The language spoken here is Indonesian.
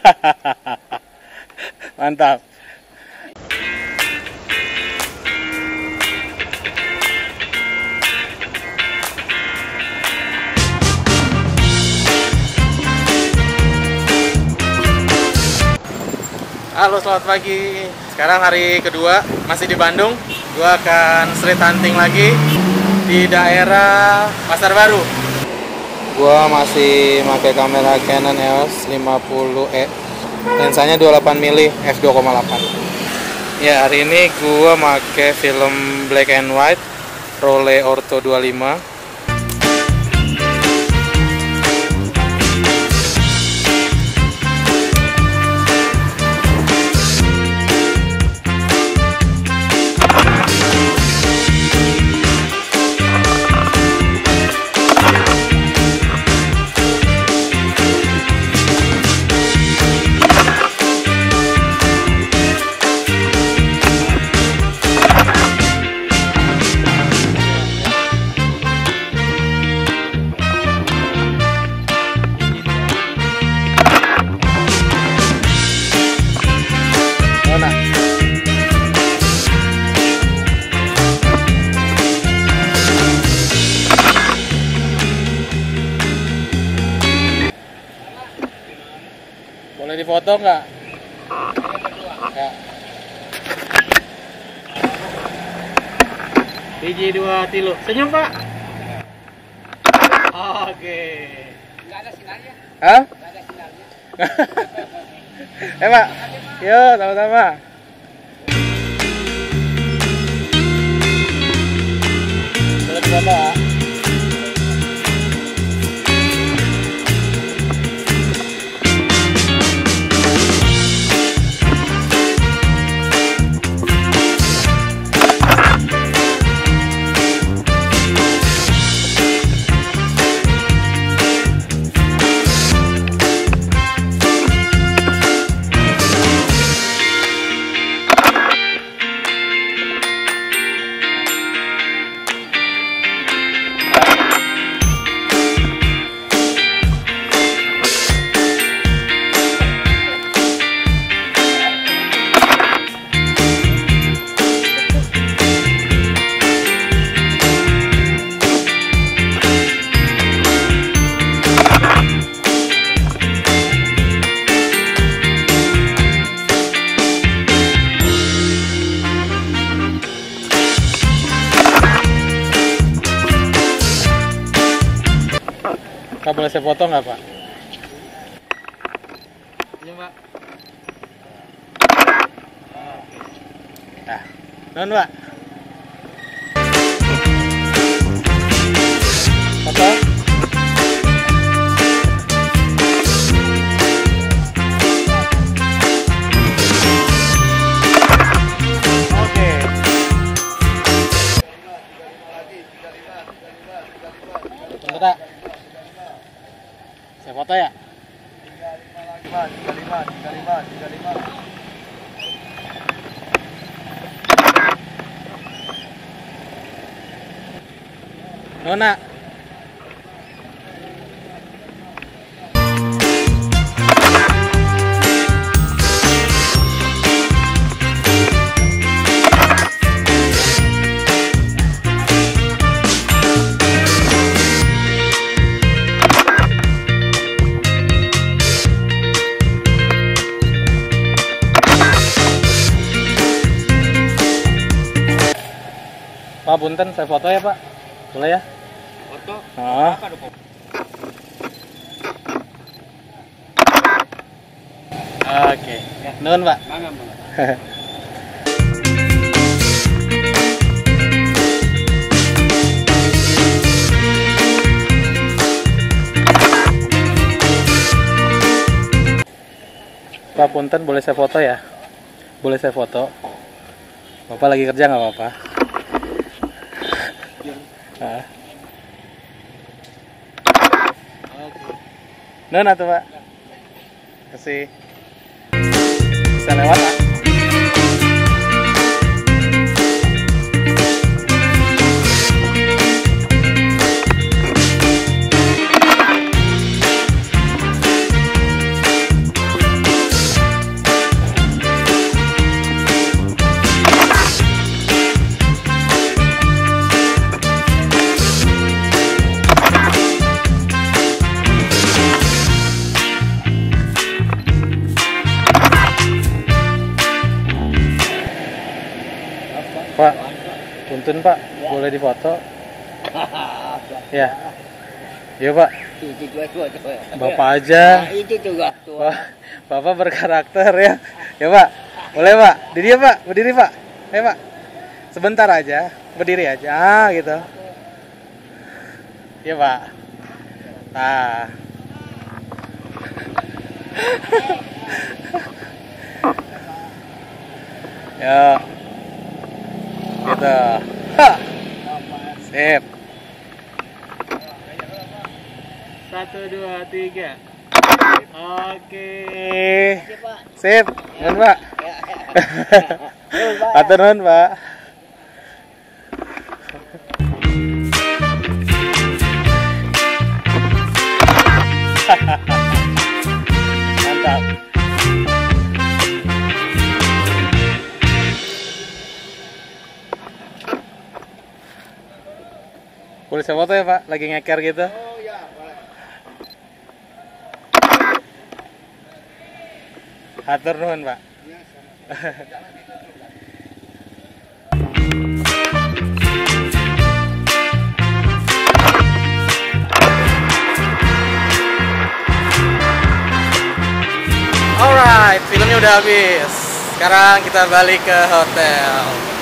Mantap. Halo, selamat pagi. Sekarang hari kedua, masih di Bandung. Gua akan street hunting lagi di daerah Pasar Baru. Gua masih pakai kamera Canon EOS 50E. Lensanya 28 mm f2.8. Ya, hari ini gua pakai film black and white Rollei Ortho 25. Boleh difoto nggak? Ya. Biji 2 tilu. Senyum, Pak. Oke. Nggak ada sinarnya. Hah? Nggak ada sinarnya. Pak. Yuk, sama-sama. Boleh difoto, Pak. Pak, boleh saya foto nggak, Pak? Ini, Pak. Nah, non, Pak. Foto. Oke. Tunggu, Pak. Saya foto ya? 35. Nona. Pak, punten, saya foto ya, Pak. Boleh ya? Foto? Oh. Apa dong? Oke. Nun, Pak. Bangga, Bang. Pak, punten, boleh saya foto ya? Boleh saya foto? Bapak lagi kerja nggak apa-apa? Nona tuh, Pak. Kasih. Bisa lewat, Pak. Tuntun Pak, boleh difoto? Ya. Iya Pak. Itu tua. Bapak aja. Itu juga tua. Bapak berkarakter ya. Ya Pak. Boleh Pak. Diri ya Pak. Berdiri Pak. Ayo Pak. Sebentar aja. Berdiri aja. Gitu. Iya Pak. Nah. Ya. Gitu. Ha. Sip. 1, 2, 3. Oke. Sip. Nuhun Pak. Atur nuhun Pak. Mantap. Boleh saya foto ya Pak? Lagi ngeker gitu. Oh ya, boleh. Atur nuhun Pak. Ya, sama. Alright, filmnya udah habis. Sekarang kita balik ke hotel.